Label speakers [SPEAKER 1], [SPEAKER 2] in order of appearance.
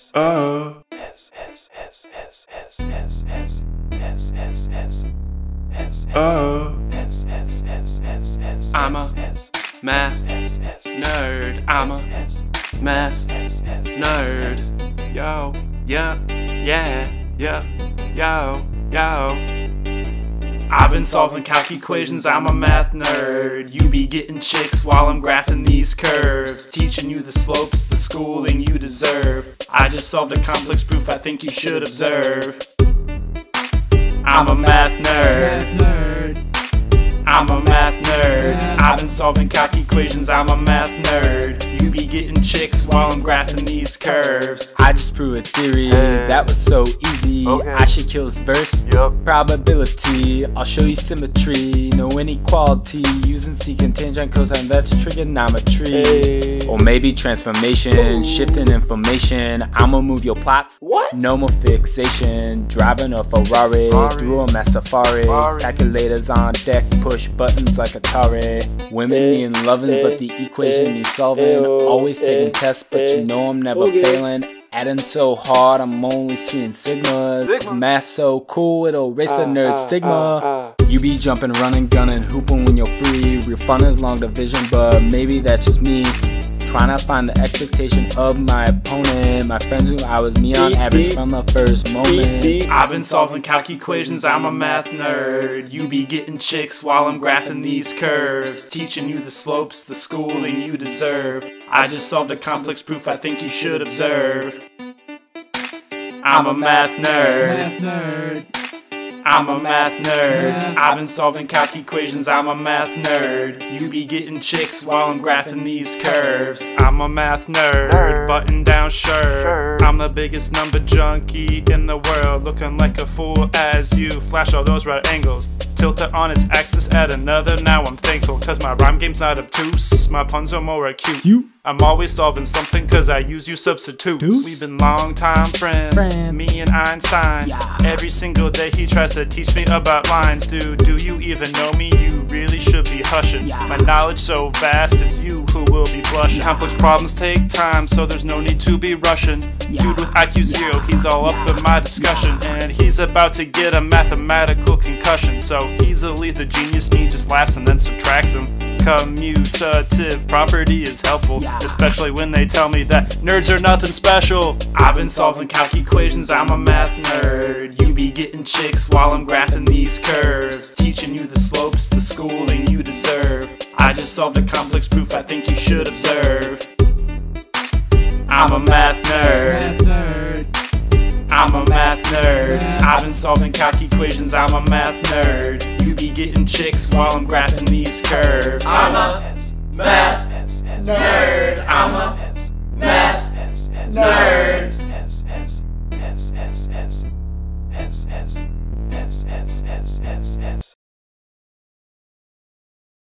[SPEAKER 1] I'm a math nerd. I'm a math nerd. Yo, yeah, yo. I've been solving calc equations, I'm a math nerd. You be getting chicks while I'm graphing these curves, teaching you the slopes, the schooling you deserve. I just solved a complex proof I think you should observe. I'm a math nerd. I'm a math nerd. I've been solving calc equations, I'm a math nerd. You be getting chicks while I'm graphing these curves.
[SPEAKER 2] I just proved a theory, that was so easy. I should kill this verse. Probability, I'll show you symmetry. No inequality, using secant, tangent, cosine, that's trigonometry. Or maybe transformation, shifting information. I'ma move your plots. No more fixation. Driving a Ferrari through a mass safari. Calculators on deck, push buttons like Atari. Women need loving, but the equation needs solving. Always taking tests, but you know I'm never failing. Adding so hard, I'm only seeing sigmas. This math so cool, it'll erase the nerd stigma. You be jumping, running, gunning, hooping when you're free. Real fun is long division, but maybe that's just me. Trying to find the expectation of my opponent. My friends knew I was me on average from the first moment.
[SPEAKER 1] I've been solving calc equations, I'm a math nerd. You be getting chicks while I'm graphing these curves, teaching you the slopes, the schooling you deserve. I just solved a complex proof I think you should observe. I'm a math nerd. I'm a math nerd. I've been solving calc equations, I'm a math nerd. You be getting chicks while I'm graphing these curves. I'm a math nerd, button down shirt. I'm the biggest number junkie in the world, looking like a fool as you flash all those right angles. Tilt it on its axis at another, now I'm thankful, cause my rhyme game's not obtuse, my puns are more acute. I'm always solving something cause I use you substitutes. We've been long time friends, me and Einstein. Every single day he tries to teach me about lines. Dude, do you even know me? You really should be hushing. My knowledge so vast, it's you who will be blushing. Complex problems take time, so there's no need to be rushing. Dude with IQ 0, he's all up in my discussion, and he's about to get a mathematical concussion. So easily the genius me just laughs and then subtracts him. Commutative property is helpful, especially when they tell me that nerds are nothing special. I've been solving calc equations, I'm a math nerd. You be getting chicks while I'm graphing these curves, teaching you the slopes, the schooling you deserve. I just solved a complex proof I think you should observe. I'm a math nerd. I'm a math nerd. I've been solving calc equations, I'm a math nerd. You be getting chicks while I'm graphing these curves.
[SPEAKER 3] I'm a math nerd. I'm a math nerd.